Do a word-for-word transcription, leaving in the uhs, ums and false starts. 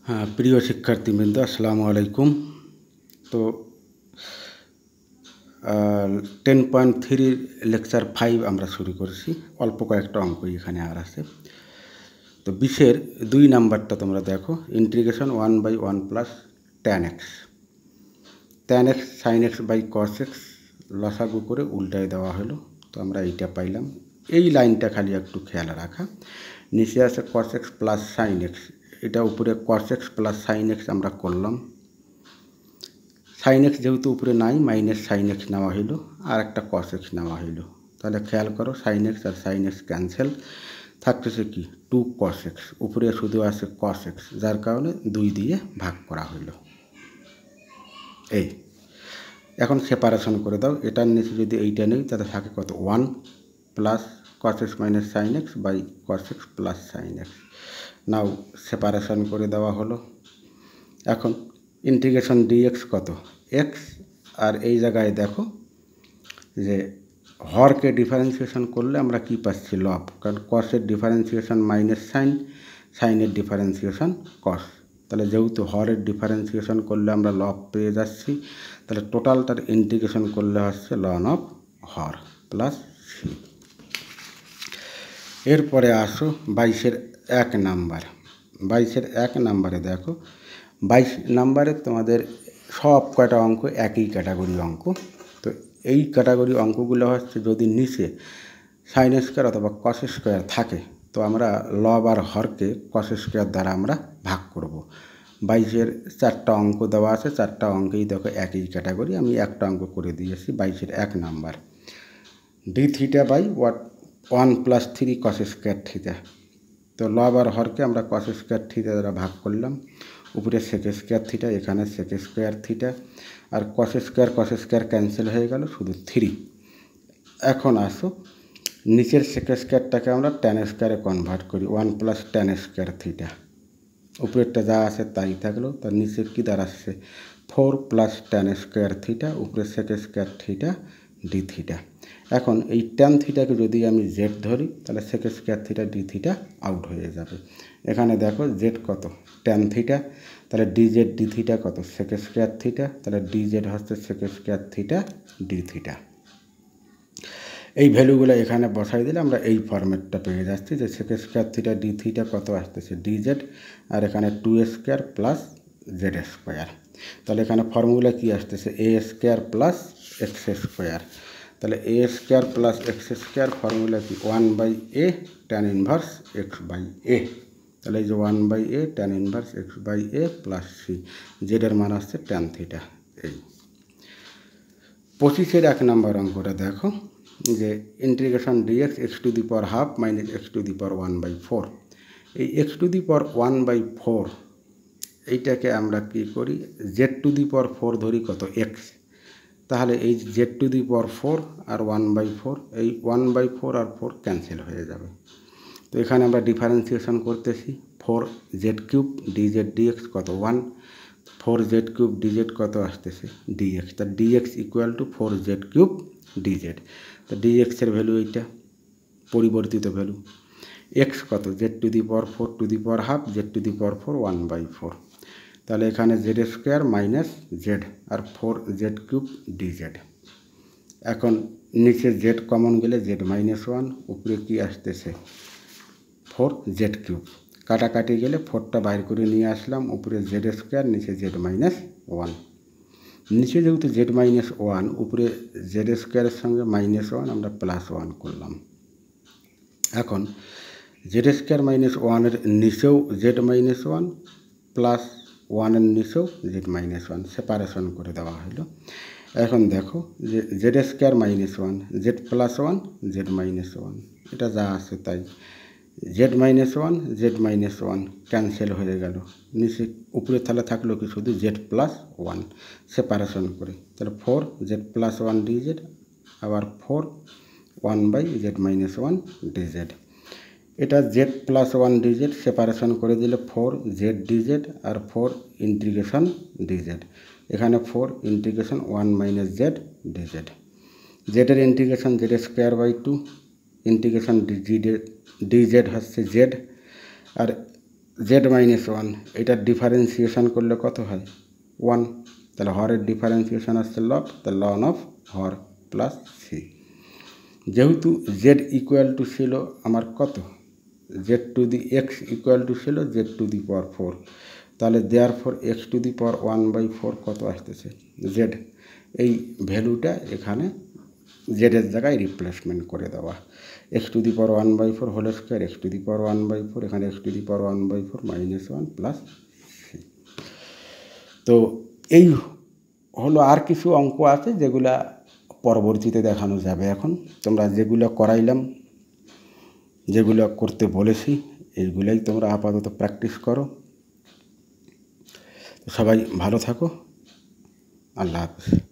হ্যাঁ, প্রিয় শিক্ষার্থীবৃন্দ, আসসালামু আলাইকুম। তো টেন পয়েন্ট থ্রির লেকচার ফাইভ আমরা শুরু করেছি। অল্প কয়েকটা অঙ্কই এখানে আর আছে। তো বিশের দুই নাম্বারটা তোমরা দেখো, integration one by one plus tan x tan x sine x by cos x লসাগু করে উল্টায় দেওয়া হলো। তো আমরা এইটা পাইলাম। এই লাইনটা খালি একটু খেয়াল রাখা, নিচে আছে cos x plus sine x, এটা উপরে cos x plus sine x আমরা করলাম। সাইন এক্স যেহেতু উপরে নাই, মাইনাস সাইন এক্স নেওয়া হইলো, আর একটা কস এক্স নেওয়া হইলো। তাহলে খেয়াল করো, সাইন এক্স আর সাইন এক্স ক্যান্সেল, থাকতেছে কি টু কস এক্স, উপরে শুধু আছে কস এক্স, যার কারণে দুই দিয়ে ভাগ করা হইলো। এই এখন সেপারেশন করে দাও, এটার নিচে যদি এইটা নেই তাহলে থাকে কত, one plus cos x minus sine x by cos x plus sine x. Now separation করে দেওয়া হলো। এখন ইন্টিগ্রেশন ডিএক্স কত, এক্স, আর এই জায়গায় দেখো যে হরকে ডিফারেন্সিয়েশন করলে আমরা কি পাচ্ছি, লব, কারণ কসের ডিফারেন্সিয়েশন মাইনাস সাইন, সাইনের ডিফারেন্সিয়েশন কস। তাহলে যেহেতু হরের ডিফারেন্সিয়েশন করলে আমরা লব পেয়ে যাচ্ছি, তাহলে টোটালটার ইন্টিগ্রেশন করলে হচ্ছে লন অফ হর প্লাস সি। এরপরে আসো বাইশের এক নাম্বার। বাইশের এক নাম্বারে দেখো, বাইশ নাম্বারে তোমাদের সব কয়টা অঙ্ক একই ক্যাটাগরি অঙ্ক। তো এই ক্যাটাগরি অঙ্কগুলো হচ্ছে যদি নিচে সাইন স্কোয়ার অথবা কস স্কোয়ার থাকে, তো আমরা লব আর হরকে কস স্কোয়ার দ্বারা আমরা ভাগ করব। বাইশের চারটা অঙ্ক দেওয়া আছে, চারটা অঙ্কেই দেখো একই ক্যাটাগরি। আমি একটা অঙ্ক করে দিয়েছি, বাইশের এক number, d theta by what one plus three cos square theta. তো লব আর হরকে আমরা কস স্কোয়ার থিটা দ্বারা ভাগ করলাম, উপরে সেক স্কোয়ার থিটা, এখানে সেক স্কোয়ার থিটা, আর cos square cos square cancel হয়ে গেল, শুধু থ্রি। এখন আসো নিচের সেক স্কোয়ারটাকে আমরা ট্যান স্কোয়ারে কনভার্ট করি, one plus tan square theta. উপরেরটা যা আছে তাই থাকলো, তার নিচে কী দাঁড়াচ্ছে, four plus tan square theta, উপরে sec square theta d theta. এখন এই ট্যান থিটাকে যদি আমি জেড ধরি, তাহলে sec square theta d theta out হয়ে যাবে। এখানে দেখো জেড কত, ট্যান থিটা, তাহলে ডি জেড ডি থিটা কত, সেক স্কোয়ার থিটা, তাহলে ডি জেড হচ্ছে sec square theta d theta. এই ভ্যালুগুলো এখানে বসাই দিলে আমরা এই ফরম্যাটটা পেয়ে যাচ্ছি, যে sec square theta d theta কত আসতেছে, ডি জেড, আর এখানে two square plus z square. তাহলে এখানে ফর্মুলা কি আসতেছে, a square plus x square. তাহলে a square plus x square formula কি, one by a tan inverse x by a. তাহলে এই যে one by a tan inverse x by a plus c, জেডের মান আসছে ট্যান থিটা। এই পঁচিশের এক নম্বর অঙ্কটা দেখো, যে integration dx x to the power half minus x to the power one by four. এই x to the power one by four এইটাকে আমরা কী করি, z to the power four ধরি কত, এক্স। তাহলে এই z to the power four আর ওয়ান বাই ফোর, এই ওয়ান বাই ফোর আর ফোর ক্যান্সেল হয়ে যাবে। তো এখানে আমরা ডিফারেন্সিয়েশন করতেছি, four z cube d z dx কত, one, four z cube dz কত আসতেছে, ডিএক্স। তা dx equal to four z cube dz. তো ডিএক্সের ভ্যালু এইটা, পরিবর্তিত ভ্যালু। এক্স কত, z to the power four to the power half, z to the power four one by four. তাহলে এখানে জেড স্কোয়ার মাইনাস জেড আর four z cube dz. এখন নিচে জেড কমন গেলে জেড মাইনাস ওয়ান, উপরে কি আসতেছে, ফোর জেড কিউব। কাটাকাটি গেলে ফোরটা বাইর করে নিয়ে আসলাম, উপরে জেড স্কোয়ার, নিচে জেড মাইনাস ওয়ান। নিচে যেহেতু জেড মাইনাস ওয়ান, উপরে জেড স্কোয়ারের সঙ্গে মাইনাস ওয়ান আমরা প্লাস ওয়ান করলাম। এখন জেড স্কোয়ার মাইনাস ওয়ানের নিচেও জেড মাইনাস ওয়ান, প্লাস ওয়ানের নিচেও জেড মাইনাস ওয়ান, সেপারেশন করে দেওয়া হলো। এখন দেখো যে z square minus one, z plus one, z minus one, এটা যা আছে তাই। Z minus one z minus one cancel হয়ে গেল, নিচে উপরে তাহলে থাকলো কি শুধু জেড প্লাস ওয়ান, সেপারেশন করে। তাহলে four Z plus one DZ, আবার four one by Z minus one DZ. এটা Z plus one DZ separation করে দিলে ফোর জেড ডিজেড আর ফোর ইন্টিগ্রেশন ডিজেড। এখানে four integration one minus Z DZ. জেডের integration Z square by two, integration DZ DZ হচ্ছে Z, আর Z minus one, এটার differentiation করলে কত হয়? One. তাহলে হরের ডিফারেন্সিয়েশন আসছে লব, তাহলে লন অফ হর প্লাস সি। যেহেতু জেড ইকুয়াল টু ছিল আমার কত, z to the x equal to ছিল z to the power four, তাহলে there four x to the power one by four কত আসতেছে? জেড। এই ভ্যালুটা এখানে জেডের জায়গায় রিপ্লেসমেন্ট করে দেওয়া। X to the power one by four whole square, x to the power one by four, এখানে x to the power one by four minus one plus c. তো এই হলো, আর কিছু অঙ্ক আছে যেগুলা পরবর্তীতে দেখানো যাবে। এখন তোমরা যেগুলো করাইলাম, যেগুলো করতে বলেছি, এইগুলাই তোমরা আপাতত প্র্যাকটিস করো। সবাই ভালো থাকো, আল্লাহ হাফেজ।